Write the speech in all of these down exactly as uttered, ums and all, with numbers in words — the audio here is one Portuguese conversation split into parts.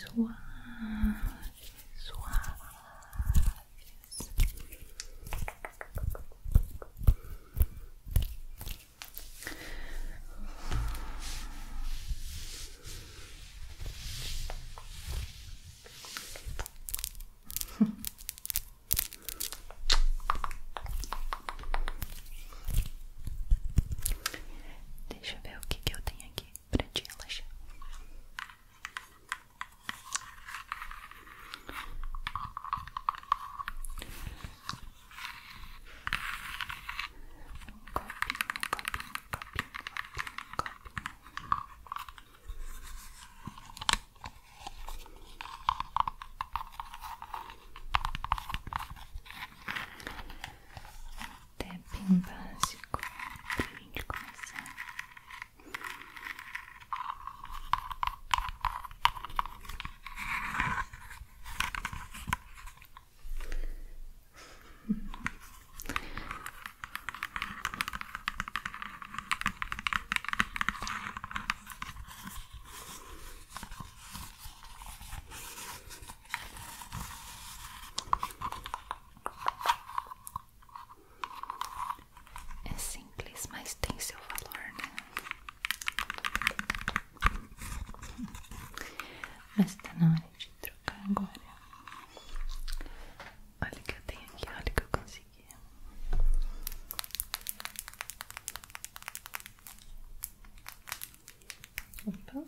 suaves, suaves. Deixa eu ver o que, que eu tenho aqui pra te relaxar. Um copinho, um copinho, um copinho, um copinho, um copinho. Até bem básico pra gente começar. É simples, mas tem seu valor, né? Mas tá na hora de trocar agora. Olha o que eu tenho aqui, olha o que eu consegui. Opa.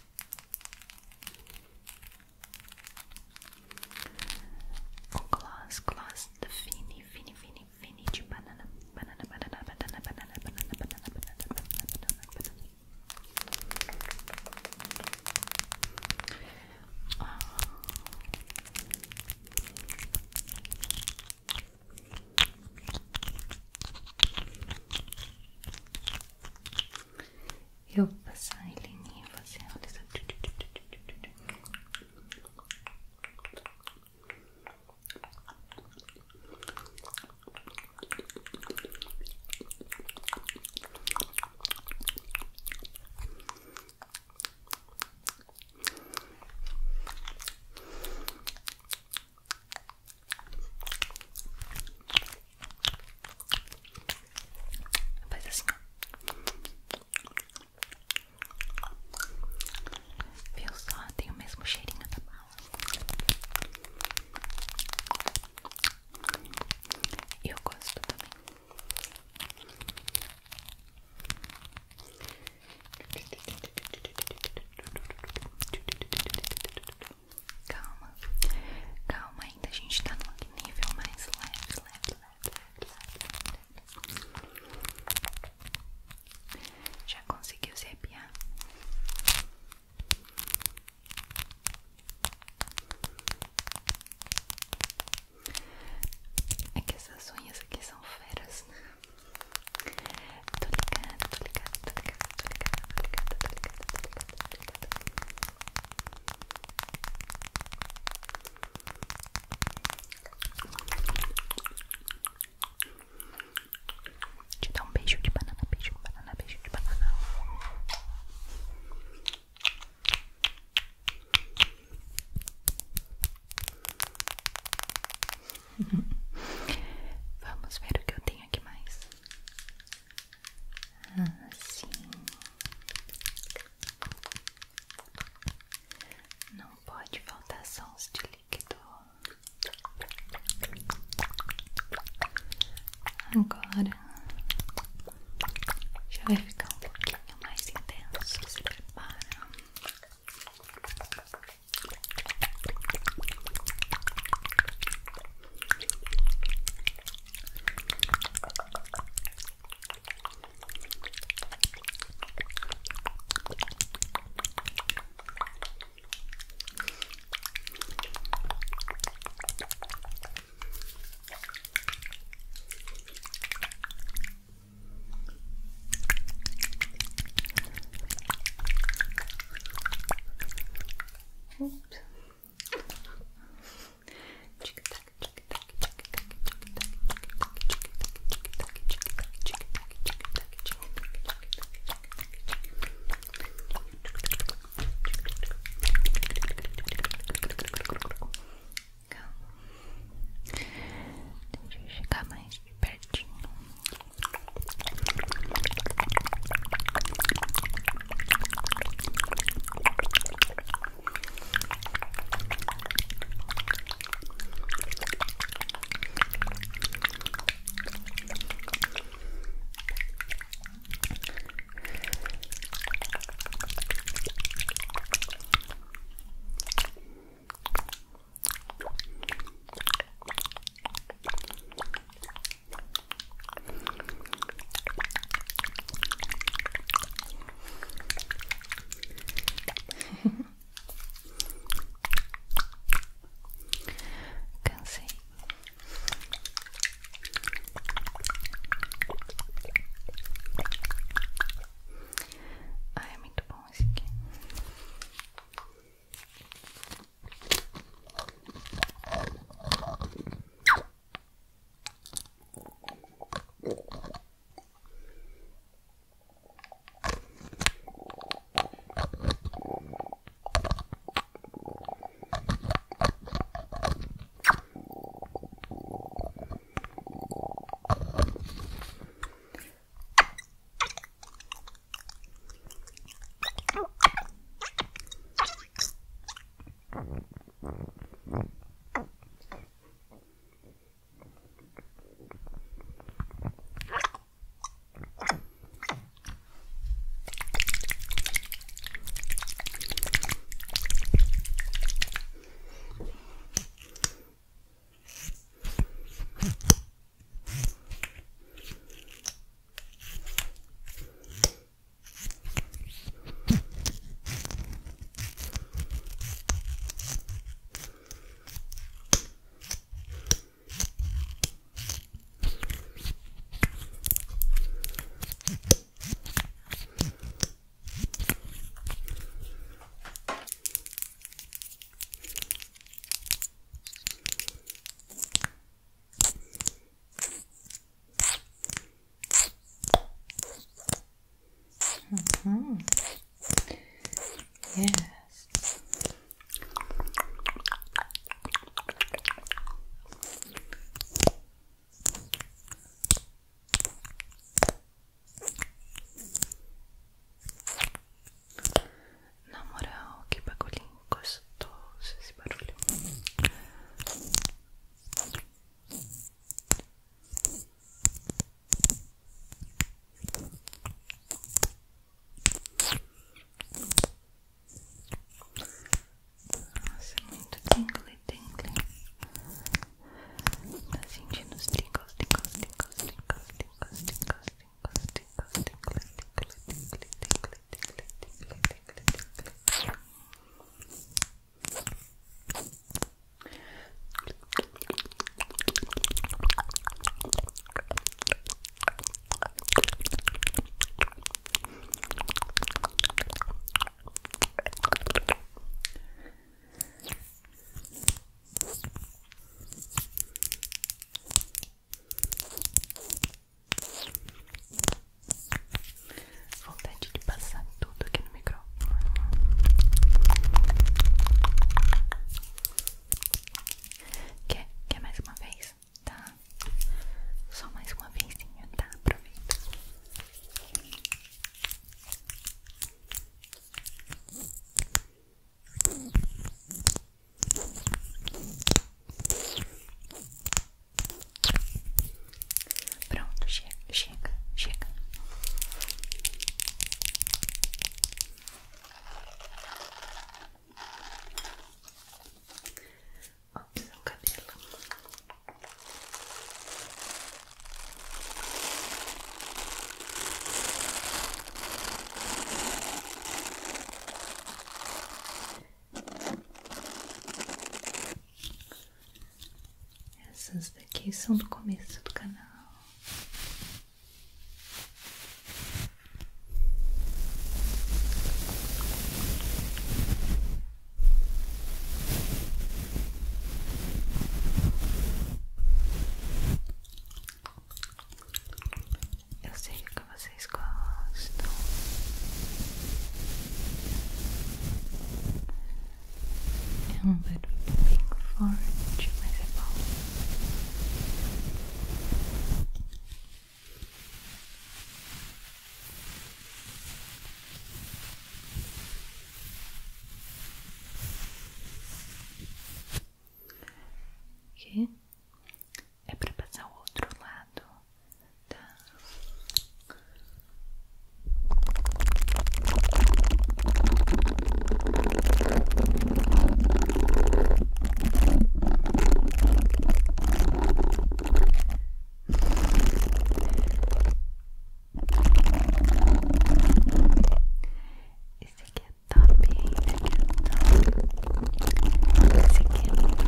O gloss, gloss da Fini, Fini, Fini, Fini de banana, banana, banana, banana, banana, banana, banana, banana, banana, banana. Eu vou passar ele em mim e você olha só. Faz assim, ó. Viu só? Tem o mesmo cheirinho da bala. Eu gosto também. Calma, calma ainda, a gente tá num nível mais leve, leve, leve, leve, leve. Já conseguiu se arrepiar? É que essas unhas aqui são feras. Tô ligada, tô ligada, tô ligada, tô ligada, tô ligada, tô ligada, tô ligada, tô ligada. Te dá um beijo de banana, beijo de banana, beijo de banana. Vamos ver o que eu tenho aqui mais. Assim. Não pode faltar sons de líquido. Agora já vai ficar um pouquinho mais intenso. Se prepara. Ups. Mm-hmm. Yes. Na moral, que bagulhinho gostoso esse barulho. Tingly, tingly. Tá sentindo os tingles, tingles, tingles, tingles, tingles, tingles, tingles, tingles, tingles, tingles, tingles, tingles, tingles, tingles. Vontade de passar tudo aqui no microfone. Quer, quer mais uma vez? Tá? Só mais uma vezinha, tá? Aproveita. Pronto, chega, chega, chega. Ops, o cabelo. Essas daqui são do começo do canal. Eu sei que vocês gostam. É um barulho bem forte, mas é bom. Aqui é pra passar o outro lado, tá? Esse aqui é top, esse aqui é top. Esse aqui é top.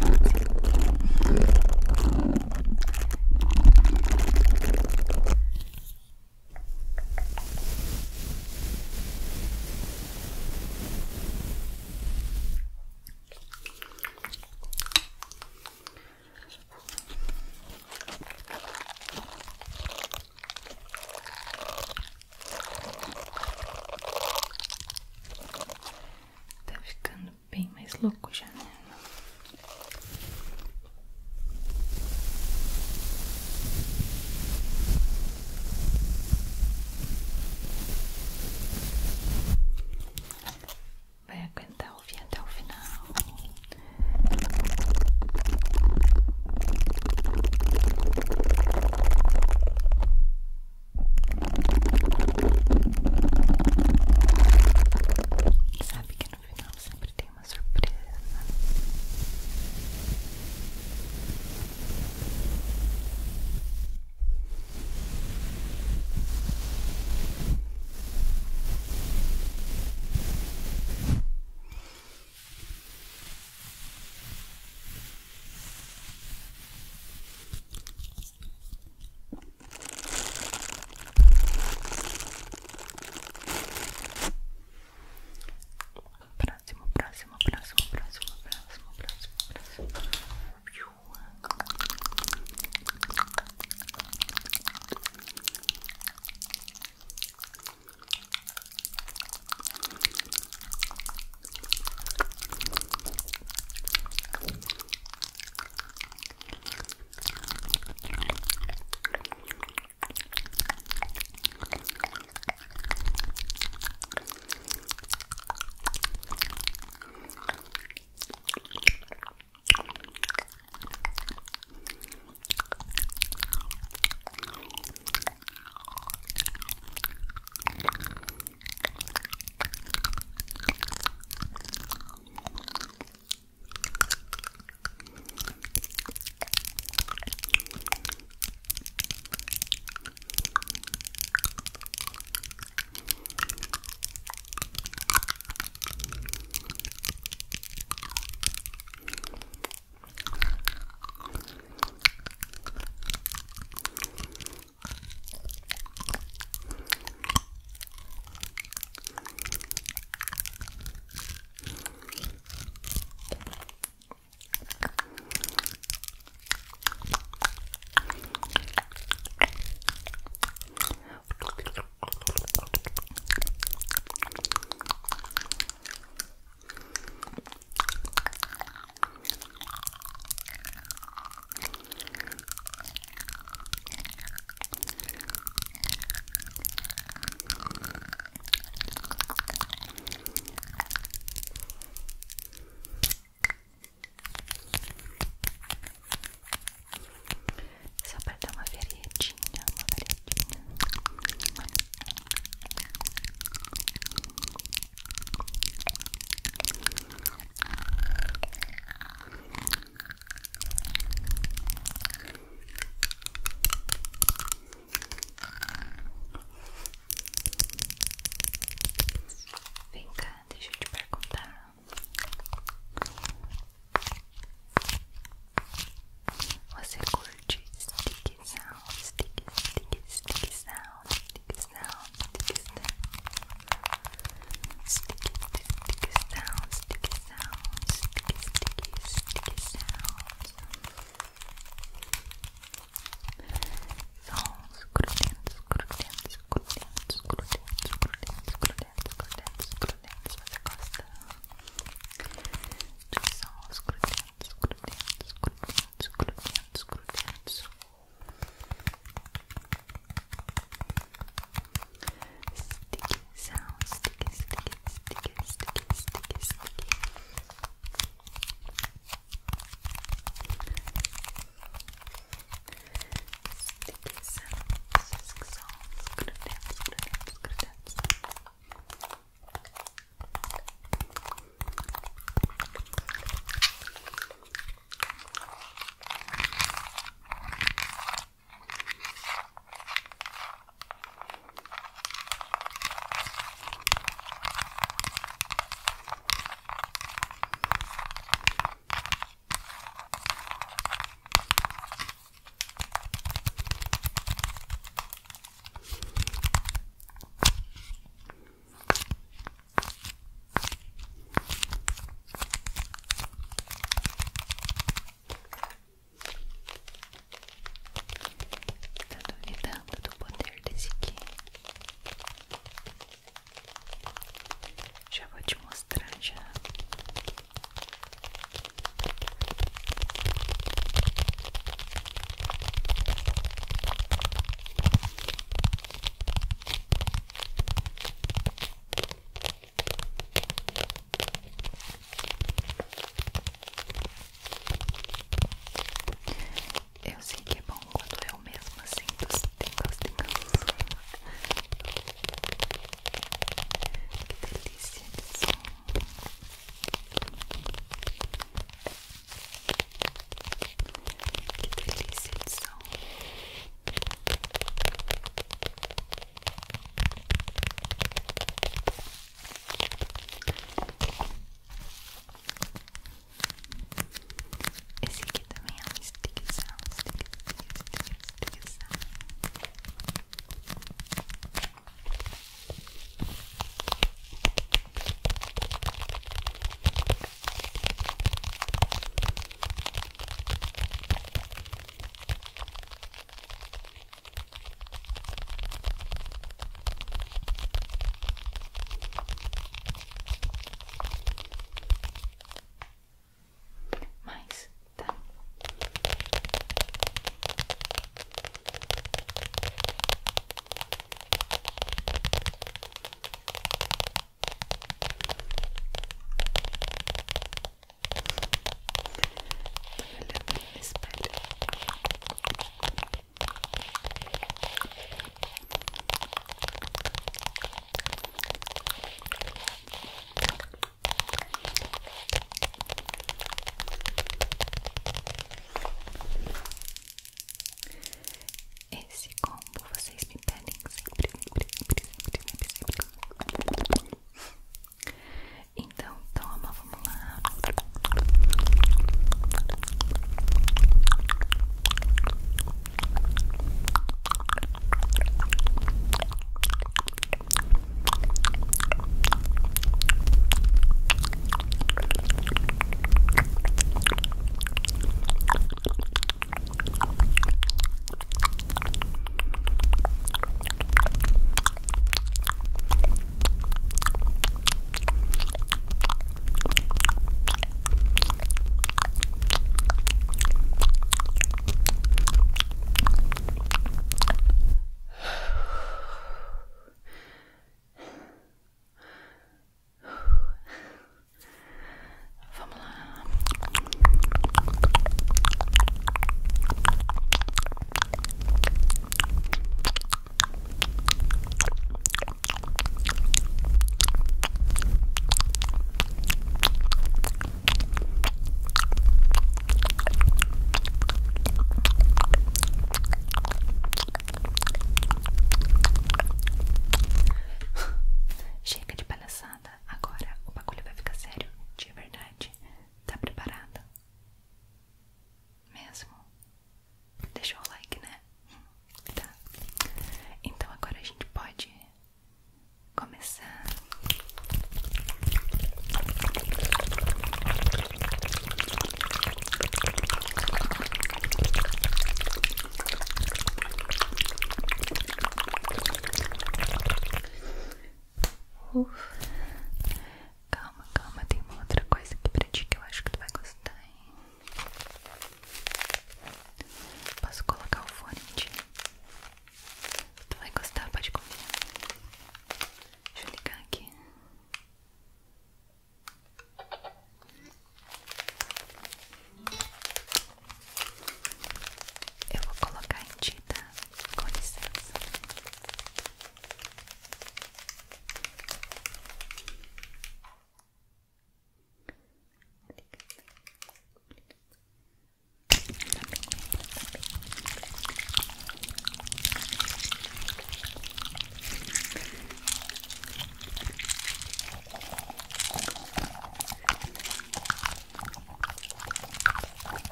Tá ficando bem mais louco já, né? Vai aguentar ouvir até o final.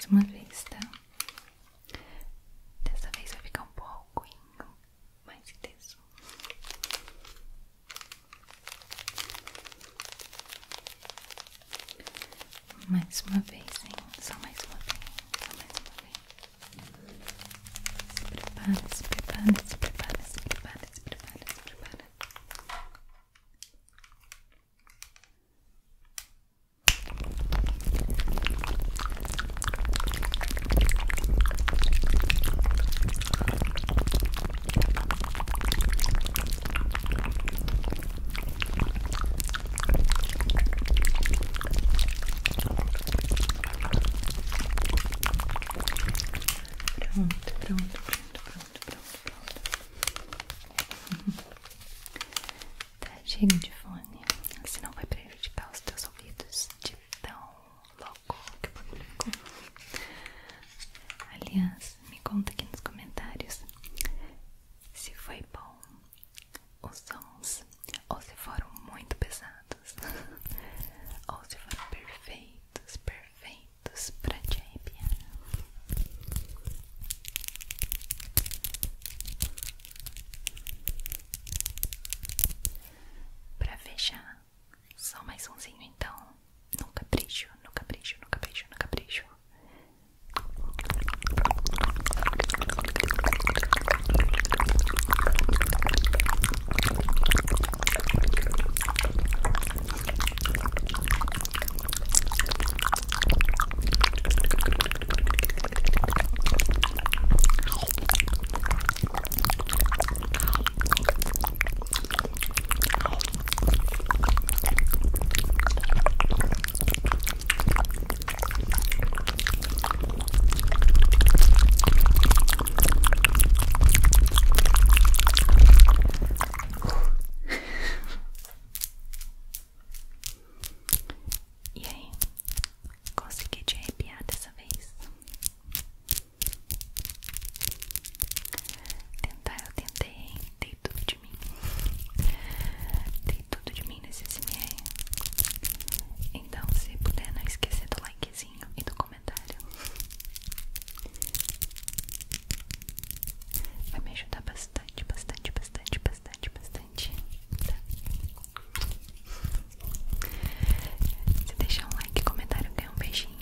mais uma vez, tá? Dessa vez vai ficar um pouco mais intenso. Mais uma vez, hein? Só mais uma vez, só mais uma vez. Se prepara, se prepara, se prepara, se prepara, se prepara, se prepara. Pronto, pronto, pronto, pronto, pronto, pronto. Tá, chega de fone, senão vai prejudicar os teus ouvidos de tão louco que o bagulho ficou. Aliás, me conta aqui nos comentários se foi bom os sons, ou se foram muito pesados, ou se foram perfeitos, perfeitos pra te arrepiar. Pra fechar, só mais umzinho então, no capricho, no capricho, no capricho, no capricho. E aí, consegui te arrepiar dessa vez? Tentar, eu tentei, hein? Dei tudo de mim. Dei tudo de mim nesse S M R. Então, se puder, não esquecer do likezinho e do comentário. Vai me ajudar bastante, bastante, bastante, bastante, bastante. Tá? Se deixar um like e comentário, ganha um beijinho.